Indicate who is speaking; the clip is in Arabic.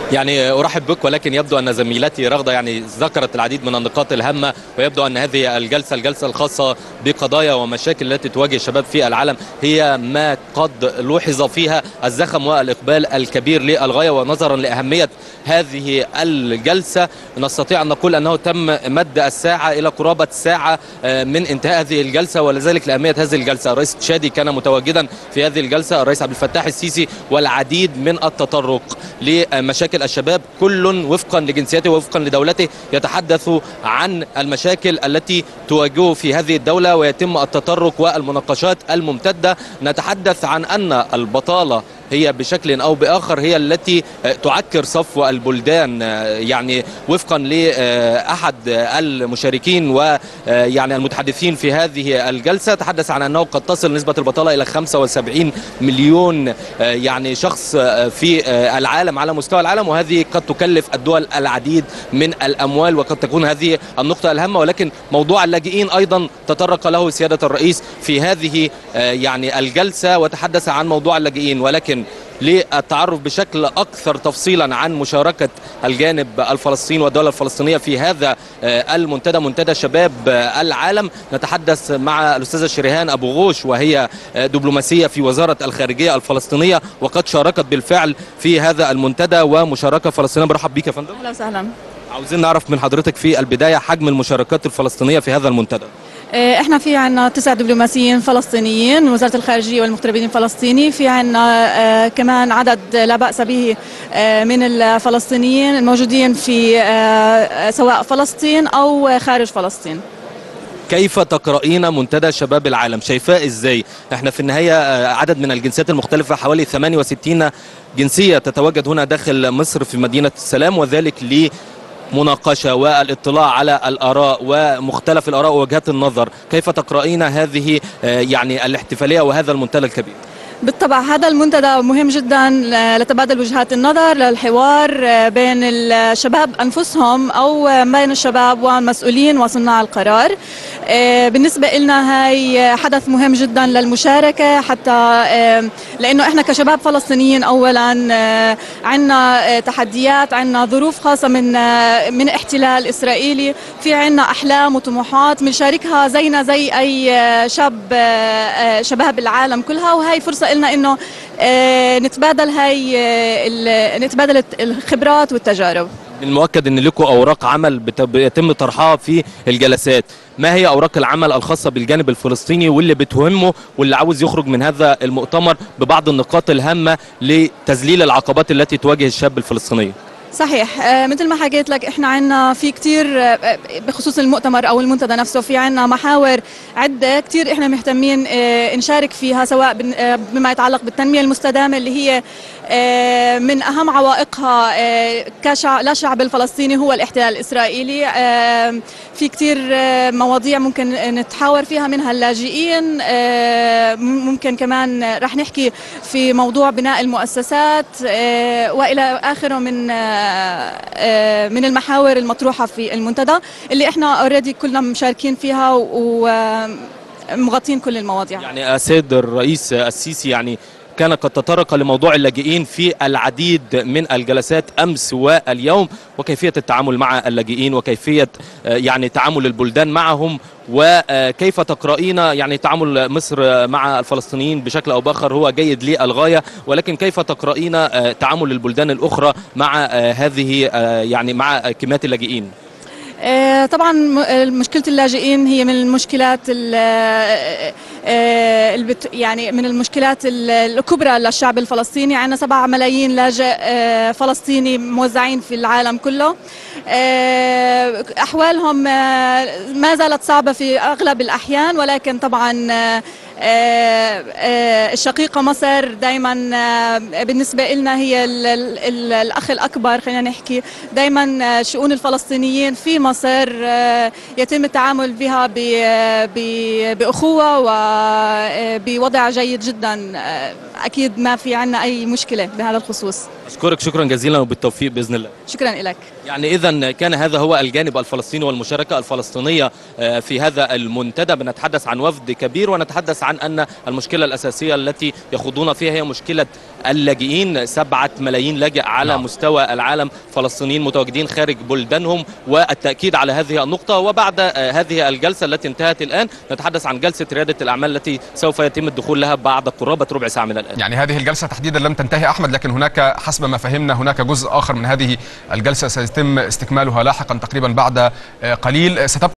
Speaker 1: يعني أرحب بك، ولكن يبدو أن زميلتي رغدة يعني ذكرت العديد من النقاط الهامة، ويبدو أن هذه الجلسة الخاصة بقضايا ومشاكل التي تواجه الشباب في العالم هي ما قد لوحظ فيها الزخم والإقبال الكبير للغاية. ونظرا لأهمية هذه الجلسة نستطيع أن نقول أنه تم مد الساعة إلى قرابة ساعة من انتهاء هذه الجلسة، ولذلك لأهمية هذه الجلسة. الرئيس تشادي كان متواجدا في هذه الجلسة، الرئيس عبد الفتاح السيسي، والعديد من التطرق لمشاكل الشباب، كل وفقا لجنسيته ووفقا لدولته يتحدث عن المشاكل التي تواجهه في هذه الدولة، ويتم التطرق والمناقشات الممتدة. نتحدث عن أن البطالة هي بشكل أو بآخر هي التي تعكر صفو البلدان، يعني وفقا لأحد المشاركين ويعني المتحدثين في هذه الجلسة تحدث عن أنه قد تصل نسبة البطالة إلى 75 مليون يعني شخص في العالم على مستوى العالم، وهذه قد تكلف الدول العديد من الأموال، وقد تكون هذه النقطة الهامة. ولكن موضوع اللاجئين أيضا تطرق له سيادة الرئيس في هذه يعني الجلسة، وتحدث عن موضوع اللاجئين، ولكن للتعرف بشكل أكثر تفصيلا عن مشاركة الجانب الفلسطيني والدولة الفلسطينية في هذا المنتدى، منتدى شباب العالم، نتحدث مع الأستاذة شريهان أبو غوش، وهي دبلوماسية في وزارة الخارجية الفلسطينية، وقد شاركت بالفعل في هذا المنتدى ومشاركة فلسطينية. برحب بك يا فندم.
Speaker 2: أهلا وسهلا.
Speaker 1: عاوزين نعرف من حضرتك في البداية حجم المشاركات الفلسطينية في هذا المنتدى.
Speaker 2: احنا في عنا 9 دبلوماسيين فلسطينيين من وزارة الخارجية والمغتربين الفلسطيني، في عنا كمان عدد لا بأس به من الفلسطينيين الموجودين في سواء فلسطين أو خارج فلسطين.
Speaker 1: كيف تقرأين منتدى شباب العالم؟ شايفاه ازاي؟ احنا في النهاية عدد من الجنسيات المختلفة، حوالي 68 جنسية تتواجد هنا داخل مصر في مدينة السلام، وذلك مناقشة والاطلاع على الآراء ومختلف الآراء ووجهات النظر. كيف تقرأين هذه يعني الاحتفالية وهذا المنتدى الكبير؟
Speaker 2: بالطبع هذا المنتدى مهم جدا لتبادل وجهات النظر، للحوار بين الشباب أنفسهم أو بين الشباب والمسؤولين وصناع القرار. بالنسبة لنا هاي حدث مهم جدا للمشاركة، حتى لأنه إحنا كشباب فلسطينيين أولا عنا تحديات، عنا ظروف خاصة من احتلال إسرائيلي، في عنا أحلام وطموحات بنشاركها زينا زي أي شباب العالم كلها، وهي فرصة لنا إنه نتبادل الخبرات والتجارب.
Speaker 1: من المؤكد ان لكم اوراق عمل بيتم طرحها في الجلسات. ما هي اوراق العمل الخاصه بالجانب الفلسطيني واللي بتهمه واللي عاوز يخرج من هذا المؤتمر ببعض النقاط الهامه لتذليل العقبات التي تواجه الشاب الفلسطيني؟
Speaker 2: صحيح، مثل ما حكيت لك احنا عندنا في كتير بخصوص المؤتمر او المنتدى نفسه، في عندنا محاور عده كتير احنا مهتمين نشارك فيها، سواء بما يتعلق بالتنميه المستدامه اللي هي من اهم عوائقها للشعب الفلسطيني هو الاحتلال الاسرائيلي. في كتير مواضيع ممكن نتحاور فيها، منها اللاجئين، ممكن كمان رح نحكي في موضوع بناء المؤسسات والى اخره من المحاور المطروحه في المنتدى اللي احنا اوريدي كلنا مشاركين فيها ومغطين كل المواضيع.
Speaker 1: يعني السيد الرئيس السيسي يعني كان قد تطرق لموضوع اللاجئين في العديد من الجلسات أمس واليوم، وكيفية التعامل مع اللاجئين وكيفية يعني تعامل البلدان معهم، وكيف تقرأين يعني تعامل مصر مع الفلسطينيين بشكل أو بآخر هو جيد للغاية، ولكن كيف تقرأين تعامل البلدان الأخرى مع هذه يعني مع كميات اللاجئين؟
Speaker 2: طبعا مشكلة اللاجئين هي من المشكلات يعني من المشكلات الكبرى للشعب الفلسطيني. عندنا 7 ملايين لاجئ فلسطيني موزعين في العالم كله. أحوالهم ما زالت صعبة في أغلب الأحيان، ولكن طبعا الشقيقة مصر دايما بالنسبة لنا هي الأخ الأكبر، خلينا نحكي. دايما شؤون الفلسطينيين في مصر يتم التعامل بها بأخوة وبوضع جيد جدا. أكيد ما في عنا أي مشكلة بهذا الخصوص.
Speaker 1: أشكرك شكرا جزيلا وبالتوفيق بإذن الله.
Speaker 2: شكرا لك.
Speaker 1: يعني إذا كان هذا هو الجانب الفلسطيني والمشاركة الفلسطينية في هذا المنتدى. بنتحدث عن وفد كبير ونتحدث عن أن المشكلة الأساسية التي يخوضون فيها هي مشكلة اللاجئين. 7 ملايين لاجئ على مستوى العالم، فلسطينيين متواجدين خارج بلدانهم، والتأكيد على هذه النقطة. وبعد هذه الجلسة التي انتهت الآن نتحدث عن جلسة ريادة الأعمال التي سوف يتم الدخول لها بعد قرابة ربع ساعة من الآن.
Speaker 3: يعني هذه الجلسة تحديدا لم تنتهي أحمد، لكن هناك حسب ما فهمنا هناك جزء آخر من هذه الجلسة سيتم استكمالها لاحقا تقريبا بعد قليل. ستبقى